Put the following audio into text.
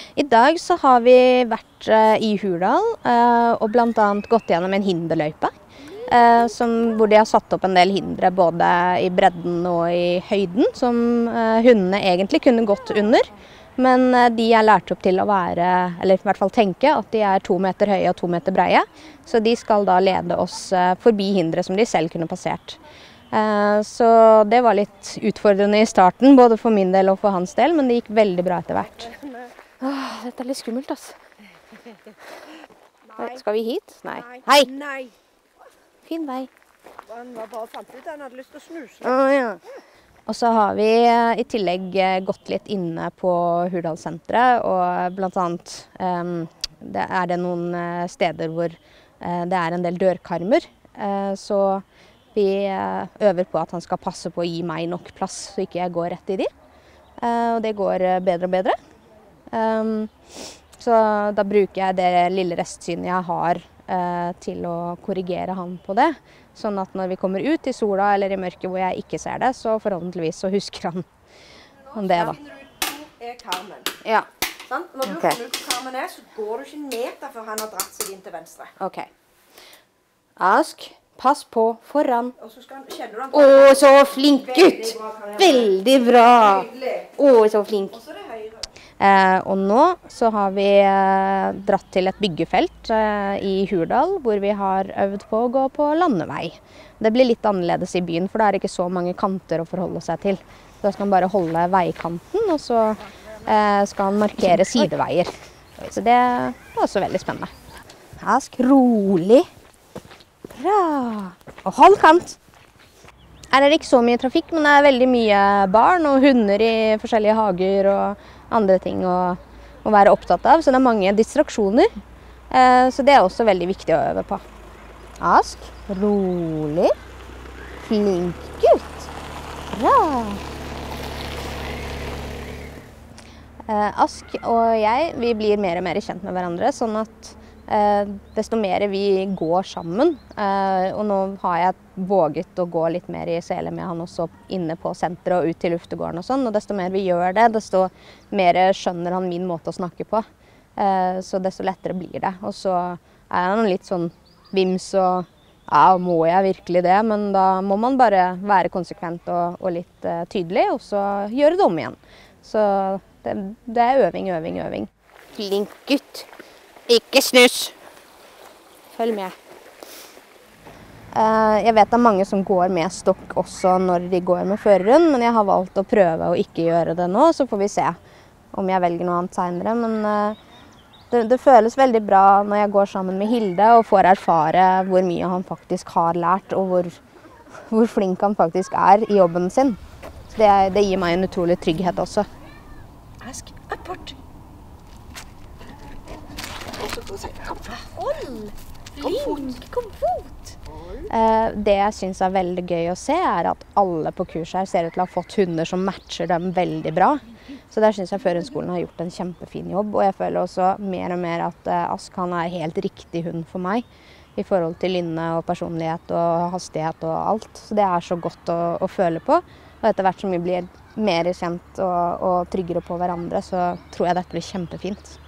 I dag så har vi vært i Hurdal og blant annet gått gjennom en hinderløype. Hvor de har satt opp en del hindre både i bredden og i høyden, som hundene egentlig kunne gått under. Men de er lært opp til å være, eller i hvert fall tenke, at de er 2 meter høye og 2 meter breie. Så de skal da lede oss forbi hindre som de selv kunne passert. Så det var litt utfordrende i starten, både for min del og for hans del, men det gikk veldig bra etter hvert. Dette er litt skummelt, altså. Skal vi hit? Nei. Hei! Nei. Fin vei. Han var bare fant ut, han hadde lyst til å snuse. Ja. Og så har vi i tillegg gått litt inne på Hurdalssenteret, og blant annet det er det noen steder hvor det er en del dørkarmer, så vi øver på at han skal passe på å gi meg nok plass, så ikke jeg går rett i de. Og det går bedre og bedre. Så da bruker jeg det lille restsynet jeg har til å korrigere han på det. Sånn at når vi kommer ut i sola eller i mørket hvor jeg ikke ser det, så forhåpentligvis så husker han det da. Finner du ut hvor er karmen. Ja. Sånn? Når du finner ut hvor karmen er, så går du ikke en meter før han har dratt seg inn til venstre. Ok. Ask, pass på foran. Og så skal han, kjenner du han? Å, så flink gutt! Veldig bra! Å, så flink. Og så er det høyre. Og nå så har vi dratt til et byggefelt i Hurdal, hvor vi har øvd på å gå på landevei. Det blir litt annerledes i byen, for det er ikke så mange kanter å forholde seg til. Da skal han bare holde veikanten, og så skal han markere sideveier. Så det er også veldig spennende. Ask, rolig. Bra. Og hold kant. Her er det ikke så mye trafikk, men det er veldig mye barn og hunder i forskjellige hager og andre ting å være opptatt av, så det er mange distraksjoner. Så det er også veldig viktig å øve på. Ask, rolig, flink gutt. Bra. Ask og jeg, vi blir mer og mer kjent med hverandre, sånn at desto mer vi går sammen, og nå har jeg våget å gå litt mer i sele med han også inne på senteret og ut til luftegården og sånn, og desto mer vi gjør det, desto mer skjønner han min måte å snakke på, så desto lettere blir det. Og så er han litt sånn vims og ja, må jeg virkelig det, men da må man bare være konsekvent og litt tydelig, og så gjøre det om igjen. Så det er øving, øving, øving. Flink gutt. Ikke snus. Følg med. Jeg vet det er mange som går med stokk også når de går med føreren, men jeg har valgt å prøve å ikke gjøre det nå, så får vi se om jeg velger noe annet senere. Men det føles veldig bra når jeg går sammen med Hilde og får erfare hvor mye han faktisk har lært, og hvor flink han faktisk er i jobben sin. Så det gir meg en utrolig trygghet også. Ask, apport. Kom fot! Det jeg synes er veldig gøy å se er at alle på kurs her ser ut til å ha fått hunder som matcher dem veldig bra. Så der synes jeg Førhundskolen har gjort en kjempefin jobb, og jeg føler også mer og mer at Ask han er helt riktig hund for meg i forhold til lynne og personlighet og hastighet og alt. Så det er så godt å føle på, og etter hvert som vi blir mer kjent og tryggere på hverandre, så tror jeg dette blir kjempefint.